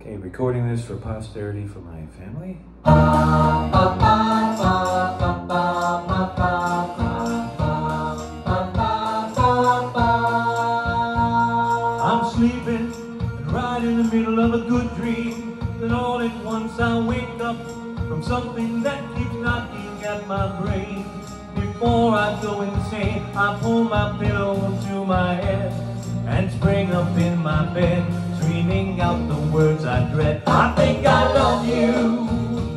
Okay, recording this for posterity for my family. I'm sleeping and right in the middle of a good dream. Then all at once I wake up from something that keeps knocking at my brain. Before I go insane, I pull my pillow to my head and spring up in my bed, screaming out the words I dread. I think I love you.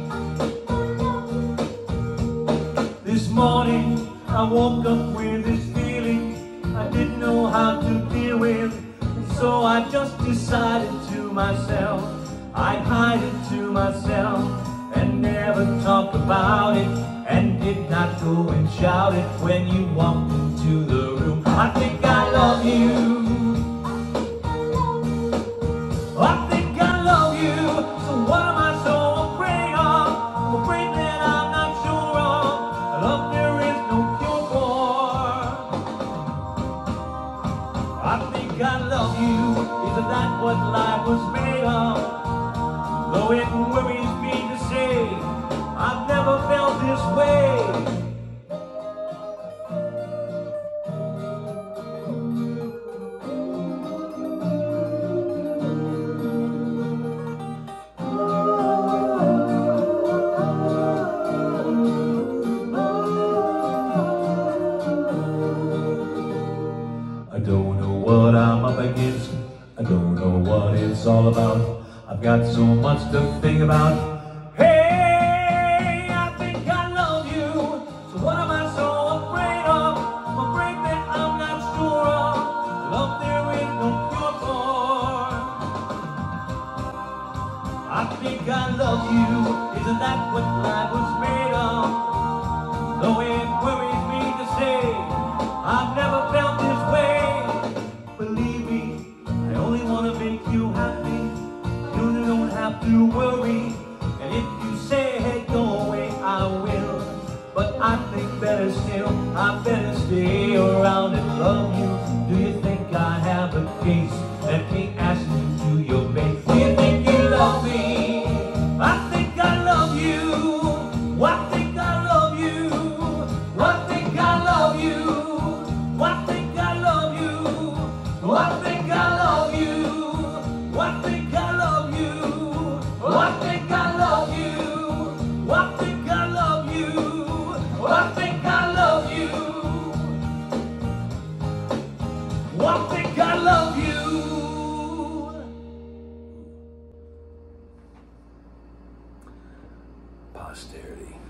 This morning I woke up with this feeling I didn't know how to deal with, so I just decided to myself I'd hide it to myself and never talk about it, and did not go and shout it when you walked into the room. I think I love you. I think I love you. So what am I so afraid of? I'm afraid that I'm not sure of a love there is no cure for. I think I love you. Isn't that what life was made of? Though it worries me to say I've never felt this way. I don't know what I'm up against. I don't know what it's all about. I've got so much to think about. Hey, I think I love you. So what am I so afraid of? I'm afraid that I'm not sure of love there is no cure for. I think I love you. Isn't that what life was made of? Though it worries me to say I've never felt this way. Believe me, I only want to make you happy. You don't have to worry. And if you say, hey, go away, I will. But I think better still, I better stay around and love you. Do you think I have a case? Let me ask you to your face. Do you think you love me? I think I love you. I think I love you. I think I love you. I think I love you. I think I love you. I think I love you. I think I love you. I think I love you. I think I love you. I think I love you. Posterity.